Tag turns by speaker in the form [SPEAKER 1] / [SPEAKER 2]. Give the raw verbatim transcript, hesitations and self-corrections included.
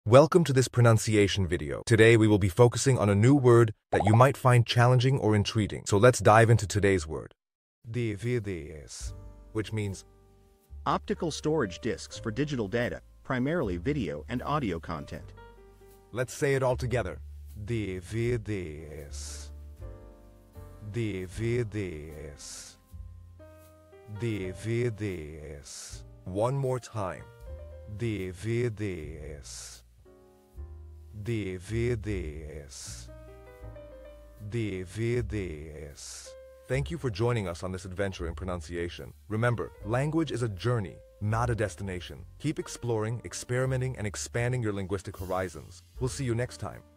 [SPEAKER 1] Welcome to this pronunciation video. Today we will be focusing on a new word that you might find challenging or intriguing. So let's dive into today's word. D V Ds, which means
[SPEAKER 2] optical storage disks for digital data, primarily video and audio content.
[SPEAKER 1] Let's say it all together. D V Ds. D V Ds. D V Ds. One more time. D V Ds. D V Ds. D V Ds. Thank you for joining us on this adventure in pronunciation. Remember, language is a journey, not a destination. Keep exploring, experimenting, and expanding your linguistic horizons. We'll see you next time.